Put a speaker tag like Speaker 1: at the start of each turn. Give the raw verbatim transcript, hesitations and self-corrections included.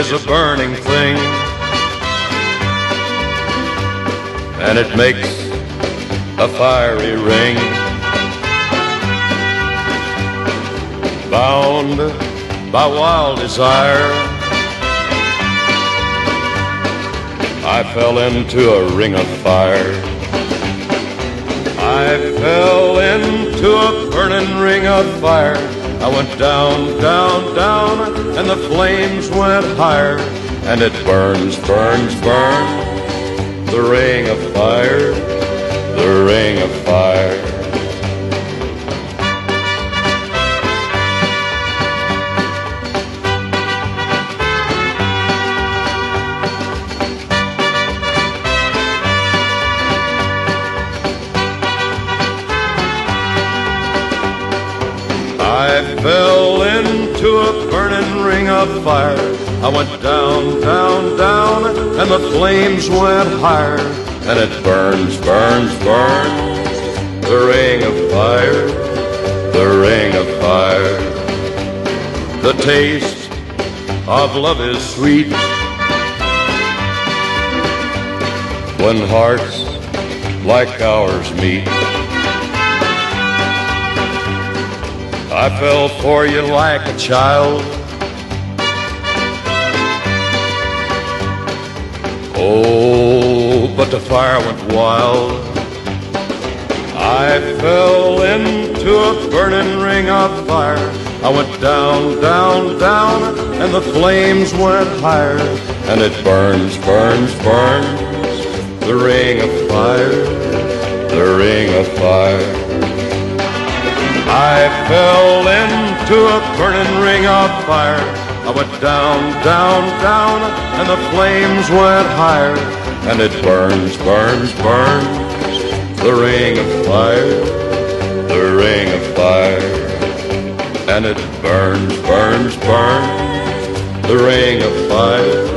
Speaker 1: is a burning thing, and it makes a fiery ring. Bound by wild desire, I fell into a ring of fire. I fell into a burning ring of fire. I went down, down, down, and the flames went higher. And it burns, burns, burns, the ring of fire, the ring of fire. I fell into a burning ring of fire. I went down, down, down, and the flames went higher. And it burns, burns, burns, the ring of fire, the ring of fire. The taste of love is sweet when hearts like ours meet. I fell for you like a child. Oh, but the fire went wild. I fell into a burning ring of fire. I went down, down, down, and the flames went higher. And it burns, burns, burns, the ring of fire, the ring of fire. I fell into a burning ring of fire. I went down, down, down, and the flames went higher. And it burns, burns, burns, the ring of fire, the ring of fire. And it burns, burns, burns, the ring of fire,